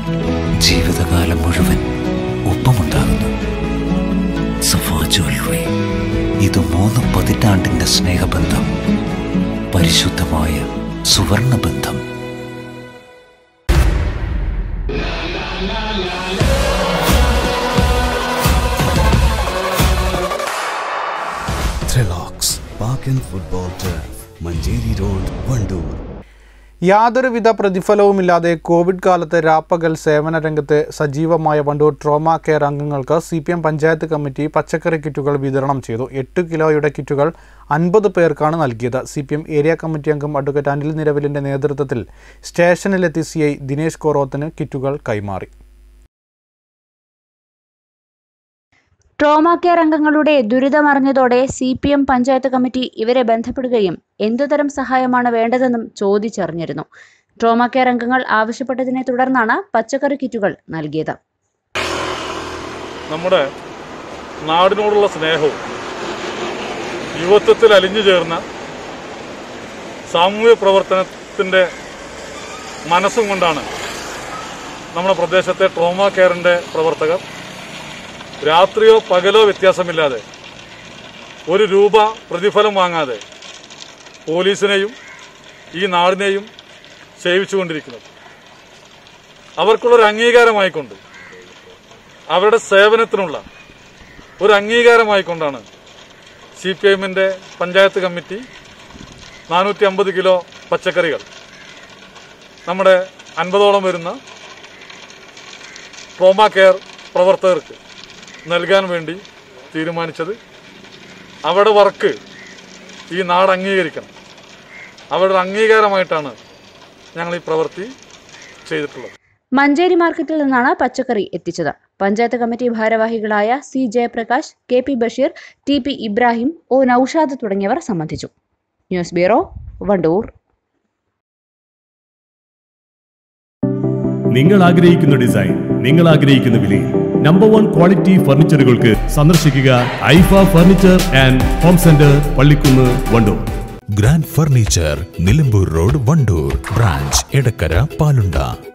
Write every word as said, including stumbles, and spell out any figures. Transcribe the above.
ജീവിതകാലം മുഴുവൻ ഒപ്പമുണ്ടാകുന്നു. സഫാ ജ്വല്ലറി, ഇത് മൂന്ന് പതിറ്റാണ്ടിന്റെ സ്നേഹബന്ധം, പരിശുദ്ധമായ സുവർണബന്ധം. Thrillocks Park and Football Turf, Manjeri Road, Vandoor. യാതൊരുവിധ പ്രതിഫലവുമില്ലാതെ കോവിഡ് കാലത്ത് രാപ്പകൽ സേവന രംഗത്ത് സജീവമായ വണ്ടൂർ ട്രോമ കെയർ അംഗങ്ങൾക്ക് C P M panchayat committee പച്ചക്കറി കിറ്റുകൾ വിതരണം ചെയ്തു. എട്ട് കിലോയുടെ കിറ്റുകൾ അൻപത് പേർക്കാണ് നൽകിയത്. C P M area committee അംഗം അഡ്വക്കേറ്റ് അനിൽ നിരവിലിൻ്റെ നേതൃത്വത്തിൽ സ്റ്റേഷനിലെത്തി സി ഐ ദിനേശ് കോറോത്തിന് കിറ്റുകൾ കൈമാറി. ട്രോമ കെയർ അംഗങ്ങളുടെ ദുരിതമറിഞ്ഞതോടെ C P M panchayat committee ഇവരെ ബന്ധപ്പെടുകയും എന്തുതരം സഹായമാണ് വേണ്ടതെന്നും ചോദിച്ചറിഞ്ഞിരുന്നു. ട്രോമ കെയർ അംഗങ്ങൾ ആവശ്യപ്പെട്ടതിനെ തുടർന്നാണ് പച്ചക്കറി കിറ്റുകൾ നൽകിയത്. നമ്മുടെ നാടിനോടുള്ള സ്നേഹവും യുവത്വത്തിൽ അലിഞ്ഞു ചേർന്ന സാമൂഹ്യ പ്രവർത്തനത്തിൻ്റെ മനസ്സും കൊണ്ടാണ് നമ്മുടെ പ്രദേശത്തെ ട്രോമ കെയറിൻ്റെ പ്രവർത്തകർ രാത്രിയോ പകലോ വ്യത്യാസമില്ലാതെ ഒരു രൂപ പ്രതിഫലം വാങ്ങാതെ പോലീസിനെയും ഈ നാടിനെയും സേവിച്ചുകൊണ്ടിരിക്കുന്നത്. അവർക്കുള്ളൊരു അംഗീകാരമായിക്കൊണ്ട്, അവരുടെ സേവനത്തിനുള്ള ഒരു അംഗീകാരമായിക്കൊണ്ടാണ് സി പി എമ്മിൻ്റെ പഞ്ചായത്ത് കമ്മിറ്റി നാനൂറ്റി അമ്പത് കിലോ പച്ചക്കറികൾ നമ്മുടെ അൻപതോളം വരുന്ന ട്രോമ കെയർ പ്രവർത്തകർക്ക് നൽകാൻ വേണ്ടി തീരുമാനിച്ചത്. അവരുടെ വർക്ക് ഈ നാട് അംഗീകരിക്കണം. അവരുടെ അംഗീകാരമായിട്ടാണ് ഞങ്ങൾ ഈ പ്രവൃത്തി ചെയ്തിട്ടുള്ളത്. മഞ്ചേരി മാർക്കറ്റിൽ നിന്നാണ് പച്ചക്കറി എത്തിച്ചത്. പഞ്ചായത്ത് കമ്മിറ്റി ഭാരവാഹികളായ C Jayaprakash, K P Basheer, T P Ibrahim, O Naushad തുടങ്ങിയവർ സംബന്ധിച്ചു. News bureau, Wandoor. നിങ്ങൾ ആഗ്രഹിക്കുന്ന ഡിസൈൻ, നിങ്ങൾ ആഗ്രഹിക്കുന്ന വിലയിൽ നമ്പർ വൺ ക്വാളിറ്റി ഫർണിച്ചറുകൾക്ക് സന്ദർശിക്കുക Aifa furniture and home centre, Pallikkunnu, Wandoor. Grand furniture, Nilambur road, Wandoor. Branch Edakkara, Palunda.